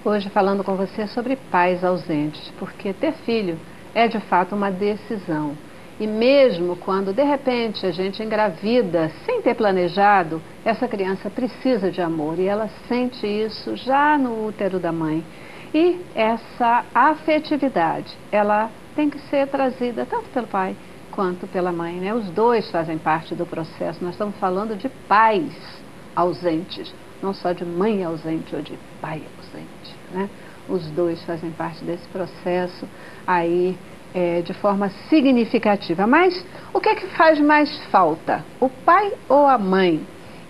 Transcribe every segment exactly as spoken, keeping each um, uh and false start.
hoje falando com você sobre pais ausentes, porque ter filho é de fato uma decisão. E mesmo quando de repente a gente engravida sem ter planejado, essa criança precisa de amor e ela sente isso já no útero da mãe. E essa afetividade, ela tem que ser trazida tanto pelo pai quanto pela mãe, né? Os dois fazem parte do processo. Nós estamos falando de pais ausentes, não só de mãe ausente ou de pai ausente, né? Os dois fazem parte desse processo aí é, de forma significativa. Mas o que é que faz mais falta? O pai ou a mãe?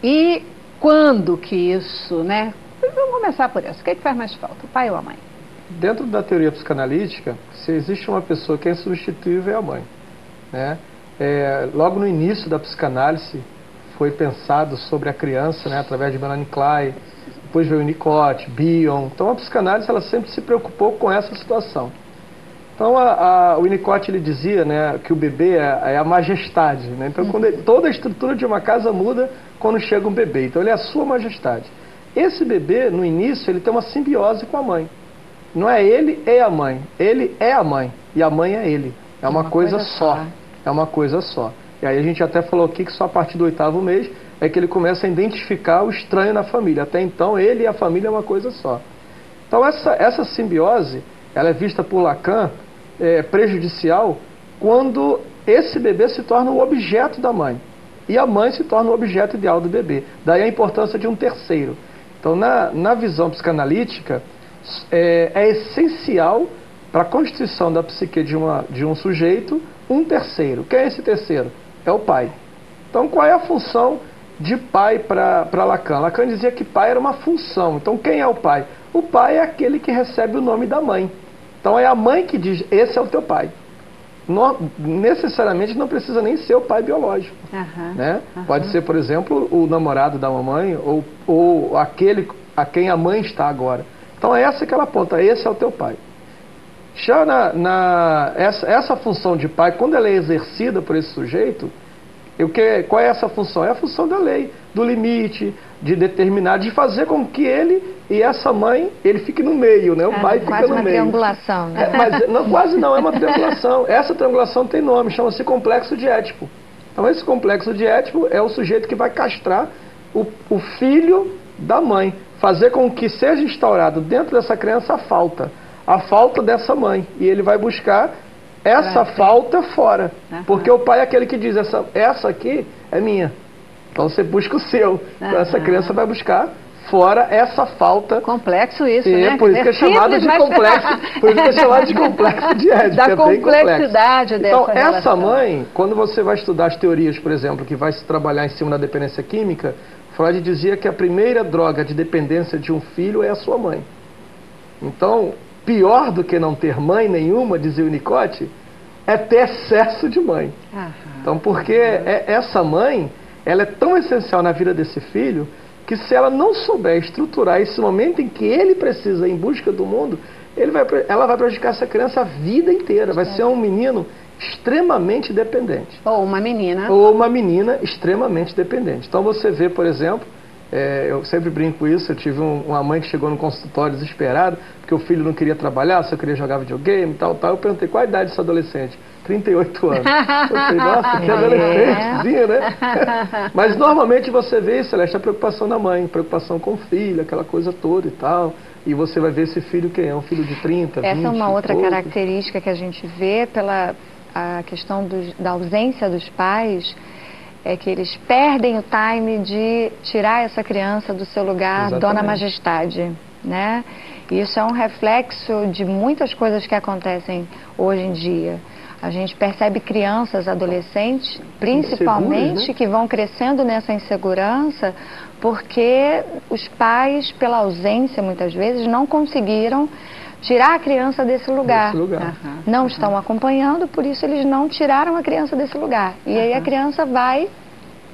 E quando que isso, né? Vamos começar por isso. O que é que faz mais falta? O pai ou a mãe? Dentro da teoria psicanalítica, se existe uma pessoa que é insubstituível, é a mãe, né? É, logo no início da psicanálise foi pensado sobre a criança, né, através de Melanie Klein, depois veio o Winnicott, Bion. Então a psicanálise ela sempre se preocupou com essa situação. Então a, a, o Winnicott ele dizia, né, que o bebê é, é a majestade, né? Então quando ele, toda a estrutura de uma casa muda quando chega um bebê, então ele é a sua majestade. Esse bebê no início ele tem uma simbiose com a mãe. Não é ele e a mãe, ele é a mãe e a mãe é ele. É uma, uma coisa, coisa só. só, é uma coisa só. E aí a gente até falou aqui que só a partir do oitavo mês é que ele começa a identificar o estranho na família. Até então ele e a família é uma coisa só. Então essa, essa simbiose, ela é vista por Lacan é, prejudicial quando esse bebê se torna o objeto da mãe. E a mãe se torna o objeto ideal do bebê. Daí a importância de um terceiro. Então na, na visão psicanalítica, é, é essencial para a constituição da psique de, uma, de um sujeito, um terceiro. Quem é esse terceiro? É o pai. Então, qual é a função de pai para Lacan? Lacan dizia que pai era uma função. Então, quem é o pai? O pai é aquele que recebe o nome da mãe. Então, é a mãe que diz, esse é o teu pai. Não, necessariamente não precisa nem ser o pai biológico. Uhum, né? Uhum. Pode ser, por exemplo, o namorado da mamãe ou, ou aquele a quem a mãe está agora. Então, é essa que ela aponta, esse é o teu pai. Já na, na, essa, essa função de pai, quando ela é exercida por esse sujeito, eu que, qual é essa função? É a função da lei, do limite, de determinar, de fazer com que ele e essa mãe, ele fique no meio, né? O é, pai fica no meio. Quase uma triangulação, né? É, mas não, quase não, é uma triangulação. Essa triangulação tem nome, chama-se complexo de Édipo. Então esse complexo de Édipo é o sujeito que vai castrar o, o filho da mãe, fazer com que seja instaurado dentro dessa criança a falta. A falta dessa mãe. E ele vai buscar essa falta fora. Uhum. Porque o pai é aquele que diz, essa, essa aqui é minha. Então você busca o seu. Uhum. Então essa criança vai buscar fora essa falta. Complexo isso, e né? É por isso que é chamado de complexo. Por isso que é chamado de complexo de Édipo. Da é complexidade dessa Então essa relação. mãe, quando você vai estudar as teorias, por exemplo, que vai se trabalhar em cima da dependência química, Freud dizia que a primeira droga de dependência de um filho é a sua mãe. Então, pior do que não ter mãe nenhuma, dizia o Winnicott, é ter excesso de mãe. Aham. Então, porque é, essa mãe, ela é tão essencial na vida desse filho, que se ela não souber estruturar esse momento em que ele precisa ir em busca do mundo, ele vai, ela vai prejudicar essa criança a vida inteira. Vai ser um menino extremamente dependente. Ou uma menina. Ou uma menina extremamente dependente. Então, você vê, por exemplo, É, eu sempre brinco isso, eu tive um, uma mãe que chegou no consultório desesperada, porque o filho não queria trabalhar, só queria jogar videogame e tal, tal. Eu perguntei, qual a idade desse adolescente? trinta e oito anos. Eu falei, nossa, que adolescentezinho, né? Mas normalmente você vê, Celeste, a preocupação da mãe, preocupação com o filho, aquela coisa toda e tal. E você vai ver esse filho quem é? Um filho de trinta, vinte. Essa é uma outra poucos. característica que a gente vê pela a questão dos, da ausência dos pais, é que eles perdem o time de tirar essa criança do seu lugar, Exatamente. dona majestade, né? E isso é um reflexo de muitas coisas que acontecem hoje em dia. A gente percebe crianças, adolescentes, principalmente, Inseguros, né? que vão crescendo nessa insegurança porque os pais, pela ausência muitas vezes, não conseguiram tirar a criança desse lugar. Desse lugar. Uhum. Não uhum. estão acompanhando, por isso eles não tiraram a criança desse lugar. E uhum. aí a criança vai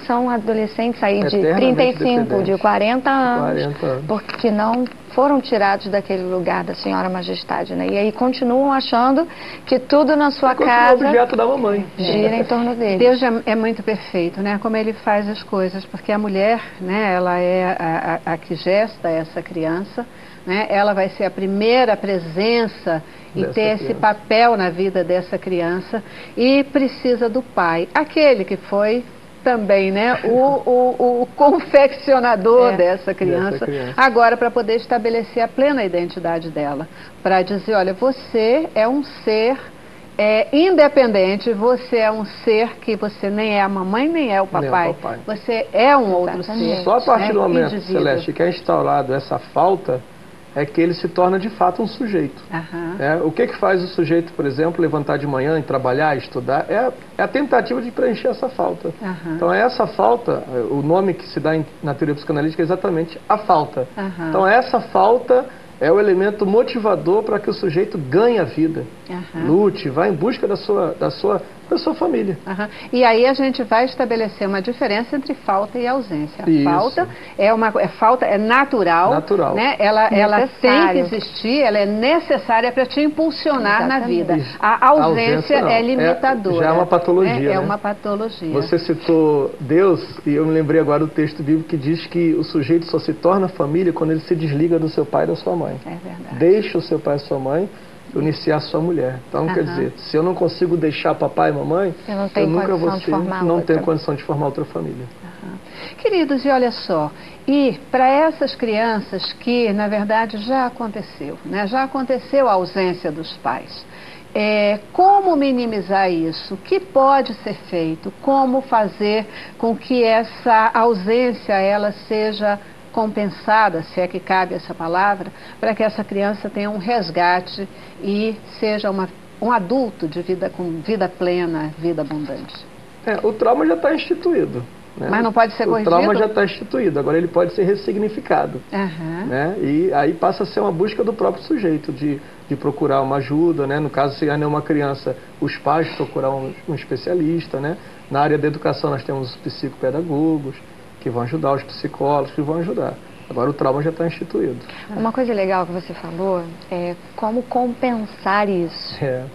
são adolescentes aí de Eternamente trinta e cinco, dependentes. de quarenta anos, quarenta anos. porque não foram tirados daquele lugar da Senhora Majestade, né? E aí continuam achando que tudo na sua Continua casa objeto da mamãe. gira em torno deles. Deus é, é muito perfeito, né? Como ele faz as coisas, porque a mulher, né? Ela é a, a, a que gesta essa criança, né? Ela vai ser a primeira presença e Dessa ter esse criança. papel na vida dessa criança e precisa do pai, aquele que foi também, né, o, o, o confeccionador É. dessa criança, Dessa criança. agora para poder estabelecer a plena identidade dela, para dizer, olha, você é um ser é, independente, você é um ser que você nem é a mamãe, nem é o Nem é o papai, papai. você é um outro Exatamente. ser. Só a partir né, do momento, indivíduo. Celeste, que é instaurado essa falta, é que ele se torna de fato um sujeito. Aham. É, o que, que faz o sujeito, por exemplo, levantar de manhã e trabalhar, estudar? É a, é a tentativa de preencher essa falta. Aham. Então, é essa falta, o nome que se dá em, na teoria psicanalítica é exatamente a falta. Aham. Então, essa falta é o elemento motivador para que o sujeito ganhe a vida, Aham. lute, vá em busca da sua, da sua, da sua família. Aham. E aí a gente vai estabelecer uma diferença entre falta e ausência. A Isso. falta é uma é falta é natural, Natural. né? Ela ela tem que Necessário. existir, ela é necessária para te impulsionar na Exatamente. vida. Isso. A ausência, Ausência não. é É- limitadora. já é uma patologia, né? É né? uma patologia. Você citou Deus, e eu me lembrei agora do texto bíblico que diz que o sujeito só se torna família quando ele se desliga do seu pai e da sua mãe. É verdade. Deixa o seu pai e sua mãe iniciar a sua mulher. Então, quer Aham. dizer, se eu não consigo deixar papai e mamãe, Eu não tenho nunca vou condição de ser, formar não outra. tenho condição de formar outra família. Aham. Queridos, e olha só, e para essas crianças que, na verdade, já aconteceu, né? Já aconteceu a ausência dos pais. É, como minimizar isso? O que pode ser feito? Como fazer com que essa ausência ela seja compensada, se é que cabe essa palavra, para que essa criança tenha um resgate e seja uma, um adulto de vida com vida plena, vida abundante? É, o trauma já está instituído. Né? Mas não pode ser O corrigido? trauma já está instituído, agora ele pode ser ressignificado. Aham. Né? E aí passa a ser uma busca do próprio sujeito, de, de procurar uma ajuda, né? No caso, se ainda é uma criança, os pais procurar um, um especialista, né? Na área da educação nós temos os psicopedagogos, que vão ajudar, os psicólogos que vão ajudar. Agora o trauma já está instituído. Uma coisa legal que você falou é como compensar isso. É.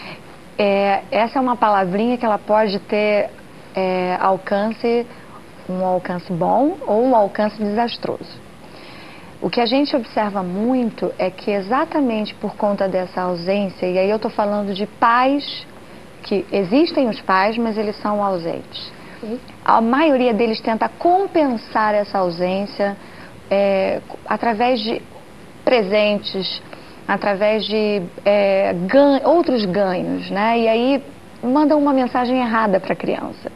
É, essa é uma palavrinha que ela pode ter é, alcance, um alcance bom ou um alcance desastroso. O que a gente observa muito é que exatamente por conta dessa ausência, e aí eu estou falando de pais, que existem os pais, mas eles são ausentes. A maioria deles tenta compensar essa ausência é, através de presentes, através de é, ganho, outros ganhos, né? E aí mandam uma mensagem errada para a criança.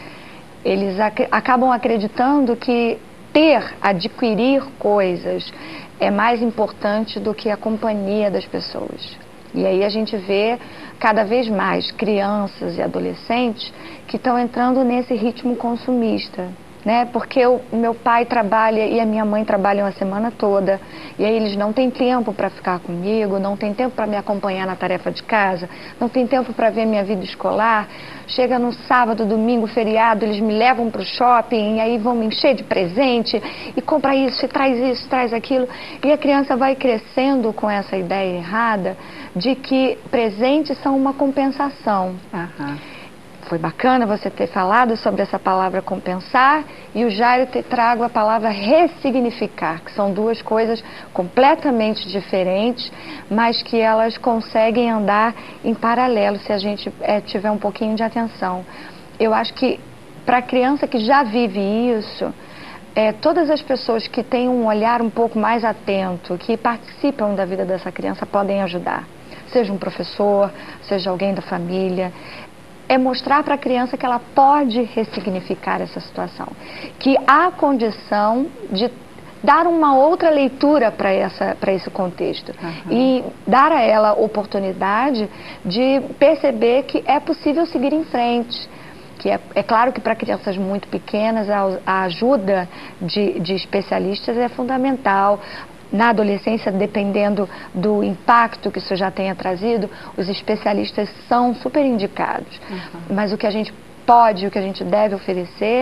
Eles ac acabam acreditando que ter, adquirir coisas é mais importante do que a companhia das pessoas. E aí a gente vê cada vez mais crianças e adolescentes que estão entrando nesse ritmo consumista, né? Porque o meu pai trabalha e a minha mãe trabalham a semana toda, e aí eles não têm tempo para ficar comigo, não tem tempo para me acompanhar na tarefa de casa, não tem tempo para ver minha vida escolar. Chega no sábado, domingo, feriado, eles me levam para o shopping e aí vão me encher de presente e compra isso, e traz isso, traz aquilo. E a criança vai crescendo com essa ideia errada de que presentes são uma compensação. Aham. Foi bacana você ter falado sobre essa palavra compensar e o Jairo ter trago a palavra ressignificar, que são duas coisas completamente diferentes, mas que elas conseguem andar em paralelo se a gente é, tiver um pouquinho de atenção. Eu acho que para a criança que já vive isso, é, todas as pessoas que têm um olhar um pouco mais atento, que participam da vida dessa criança, podem ajudar. Seja um professor, seja alguém da família. É mostrar para a criança que ela pode ressignificar essa situação, que há condição de dar uma outra leitura para essa, para esse contexto, uhum. E dar a ela oportunidade de perceber que é possível seguir em frente. Que é, é claro que para crianças muito pequenas a, a ajuda de, de especialistas é fundamental. Na adolescência, dependendo do impacto que isso já tenha trazido, os especialistas são super indicados. Uhum. Mas o que a gente pode, o que a gente deve oferecer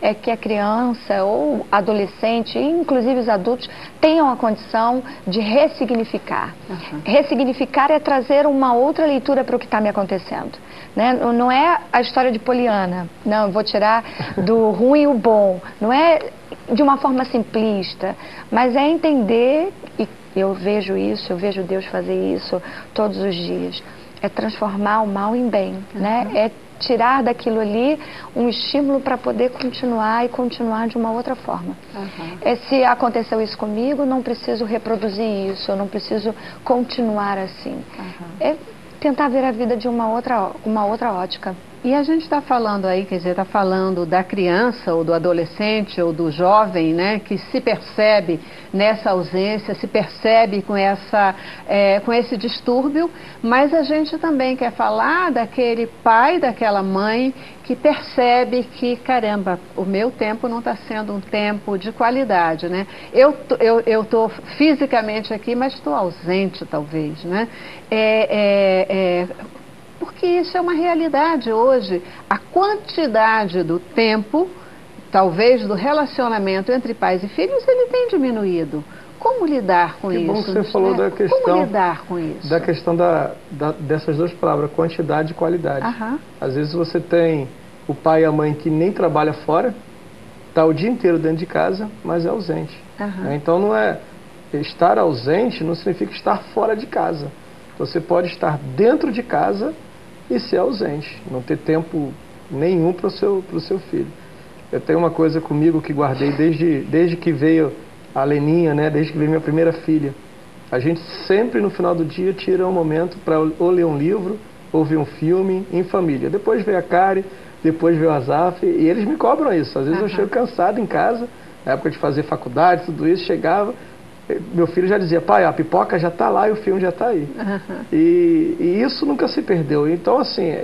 é que a criança ou adolescente, inclusive os adultos, tenham a condição de ressignificar. Uhum. Ressignificar é trazer uma outra leitura para o que está me acontecendo. Né? Não é a história de Poliana, não, eu vou tirar do ruim o bom, não é de uma forma simplista, mas é entender, e eu vejo isso, eu vejo Deus fazer isso todos os dias, é transformar o mal em bem, uhum. né? É tirar daquilo ali um estímulo para poder continuar e continuar de uma outra forma. Uhum. É, se aconteceu isso comigo, não preciso reproduzir isso, eu não preciso continuar assim. Uhum. É tentar ver a vida de uma outra, uma outra ótica. E a gente está falando aí, quer dizer, está falando da criança ou do adolescente ou do jovem, né, que se percebe nessa ausência, se percebe com, essa, é, com esse distúrbio, mas a gente também quer falar daquele pai, daquela mãe que percebe que, caramba, o meu tempo não está sendo um tempo de qualidade, né? Eu eu eu estou fisicamente aqui, mas estou ausente, talvez, né? É, é, é, porque isso é uma realidade hoje. A quantidade do tempo, talvez do relacionamento entre pais e filhos, ele tem diminuído. Como lidar com que isso? Bom que você falou né? da questão, Como lidar com isso? Da questão da, da, dessas duas palavras, quantidade e qualidade. Aham. Às vezes você tem o pai e a mãe que nem trabalha fora, está o dia inteiro dentro de casa, mas é ausente. Né? Então não é estar ausente não significa estar fora de casa. Você pode estar dentro de casa e ser ausente, não ter tempo nenhum para o seu, pro seu filho. Eu tenho uma coisa comigo que guardei desde, desde que veio a Leninha, né? Desde que veio minha primeira filha. A gente sempre no final do dia tira um momento para ou ler um livro, ou ver um filme em família. Depois veio a Kari, depois veio a Azaf, e eles me cobram isso. Às vezes uhum. eu chego cansado em casa, na época de fazer faculdade, tudo isso, chegava, meu filho já dizia, pai, a pipoca já está lá e o filme já está aí. Uhum. E, e isso nunca se perdeu. Então, assim,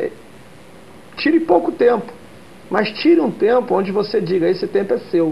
tire pouco tempo, mas tire um tempo onde você diga, esse tempo é seu.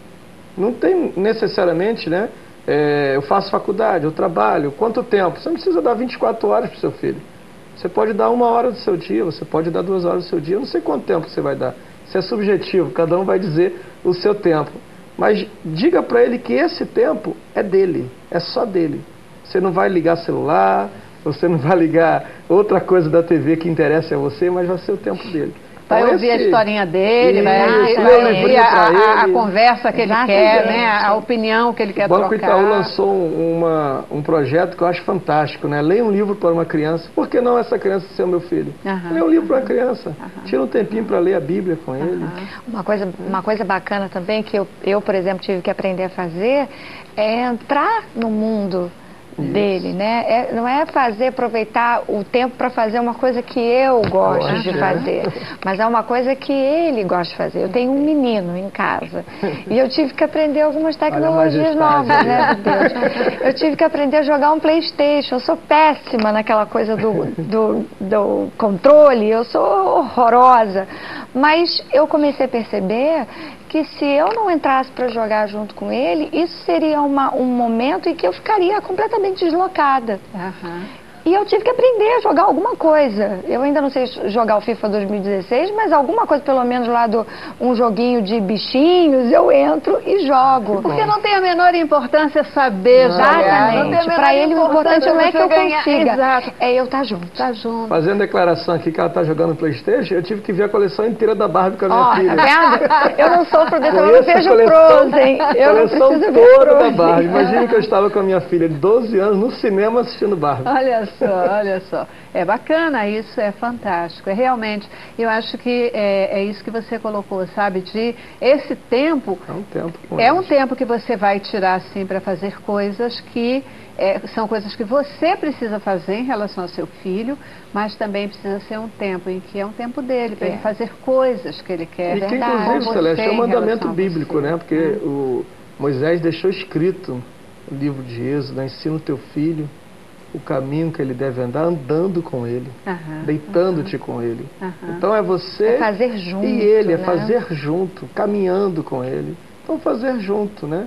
Não tem necessariamente, né? É, eu faço faculdade, eu trabalho, quanto tempo? Você não precisa dar vinte e quatro horas para o seu filho. Você pode dar uma hora do seu dia, você pode dar duas horas do seu dia, eu não sei quanto tempo você vai dar. Isso é subjetivo, cada um vai dizer o seu tempo. Mas diga para ele que esse tempo é dele, é só dele. Você não vai ligar celular, você não vai ligar outra coisa da T V que interessa a você, mas vai ser o tempo dele. Vai então, ouvir esse... a historinha dele, Isso, vai, vai ouvir a, a, a conversa que ele quer, né? A opinião que ele quer trocar. O Banco Itaú lançou uma, um projeto que eu acho fantástico, né? Leia um livro para uma criança. Por que não essa criança ser o meu filho? Uhum. Leia um livro para uma criança. Uhum. Tira um tempinho para ler a Bíblia com ele. Uhum. Uma coisa, uma coisa bacana também que eu, eu, por exemplo, tive que aprender a fazer é entrar no mundo dele, isso. né? É, não é fazer, aproveitar o tempo para fazer uma coisa que eu gosto Poxa. de fazer, mas é uma coisa que ele gosta de fazer. Eu tenho um menino em casa e eu tive que aprender algumas tecnologias novas, né, Deus? Eu tive que aprender a jogar um PlayStation. Eu sou péssima naquela coisa do, do, do controle, eu sou horrorosa, mas eu comecei a perceber que se eu não entrasse para jogar junto com ele, isso seria uma, um momento em que eu ficaria completamente deslocada. Uhum. E eu tive que aprender a jogar alguma coisa. Eu ainda não sei jogar o FIFA dois mil e dezesseis, mas alguma coisa, pelo menos lá do um joguinho de bichinhos, eu entro e jogo. Porque não tem a menor importância saber jogar. Exatamente. Para ele o importante não é que eu consiga, Exato. é eu estar tá junto. Tá junto. Fazendo declaração aqui que ela está jogando PlayStation, eu tive que ver a coleção inteira da Barbie com a minha oh, filha. Tá vendo? Eu não sofro desse, eu não vejo Frozen. Eu não coleção preciso toda da Barbie. Imagina que eu estava com a minha filha de doze anos no cinema assistindo Barbie. Olha só, olha só. É bacana, isso é fantástico. É realmente, eu acho que é, é isso que você colocou, sabe? De esse tempo. É um tempo. É eles. um tempo que você vai tirar, assim, para fazer coisas que é, são coisas que você precisa fazer em relação ao seu filho, mas também precisa ser um tempo em que é um tempo dele, para é. ele fazer coisas que ele quer. E que, inclusive, Celeste, é um mandamento bíblico, né? Porque hum. o Moisés deixou escrito no livro de Êxodo, ensina o teu filho o caminho que ele deve andar, andando com ele, uhum, deitando-te uhum, com ele. Uhum. Então é você é fazer junto, e ele, né? é fazer junto, caminhando com ele. Então fazer junto, né?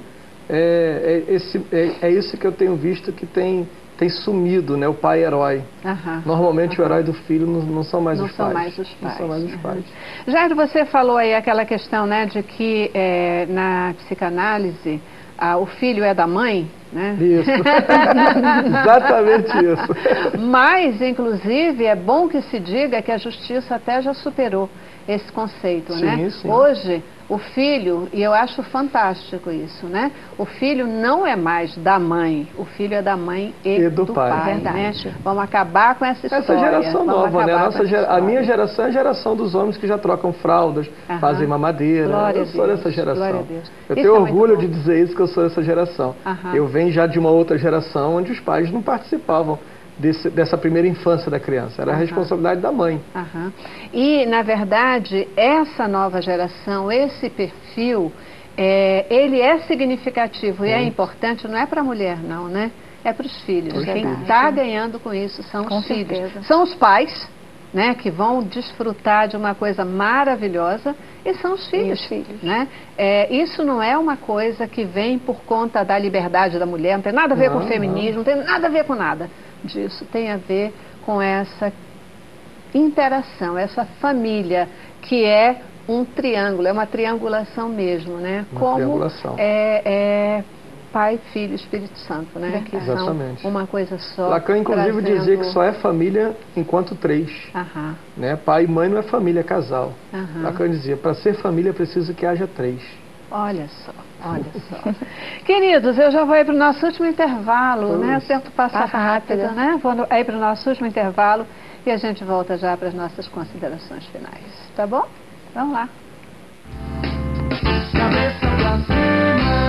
é, é, esse, é, é isso que eu tenho visto que tem, tem sumido, né? O pai herói. Aham. Normalmente Aham. o herói do filho não, não são mais não os são pais. Mais os pais. Não são mais os pais. Uhum. Jairo, você falou aí aquela questão, né, de que é, na psicanálise ah, o filho é da mãe, né? Isso. Exatamente isso. Mas, inclusive, é bom que se diga que a justiça até já superou esse conceito, sim, né? Sim. Hoje, o filho, e eu acho fantástico isso, né? O filho não é mais da mãe, o filho é da mãe e, e do, do pai. pai, né? Vamos acabar com essa história. Essa geração Vamos nova, né? A, nossa gera... a minha geração é a geração dos homens que já trocam fraldas, Aham. fazem mamadeira. Glória eu sou Deus. dessa geração. Glória a Deus. Eu isso tenho é orgulho de dizer isso, que eu sou dessa geração. Aham. Eu venho já de uma outra geração onde os pais não participavam Desse, dessa primeira infância da criança. Era Aham. a responsabilidade da mãe. Aham. E, na verdade, essa nova geração, esse perfil, é, ele é significativo Sim. e é importante, não é para a mulher, não, né? É para os filhos. Por Quem filhos. está ganhando com isso são com os filhos. certeza. São os pais, né, que vão desfrutar de uma coisa maravilhosa, e são os filhos. Os filhos. Né? É, isso não é uma coisa que vem por conta da liberdade da mulher, não tem nada a ver não, com o feminismo, não. não tem nada a ver com nada disso. Tem a ver com essa interação, essa família que é um triângulo, é uma triangulação mesmo, né? Uma Como triangulação. É, é Pai, Filho e Espírito Santo, né? Verdade. Que Exatamente. são uma coisa só. Lacan, inclusive, trazendo... dizia que só é família enquanto três. Aham. Né? Pai e mãe não é família, é casal. Aham. Lacan dizia, para ser família é preciso que haja três. Olha só, olha só. Queridos, eu já vou aí para o nosso último intervalo, Pois. né? O tempo passa, passa rápido, rápido, né? Vou aí para o nosso último intervalo e a gente volta já para as nossas considerações finais. Tá bom? Vamos lá. Cabeça pra cima.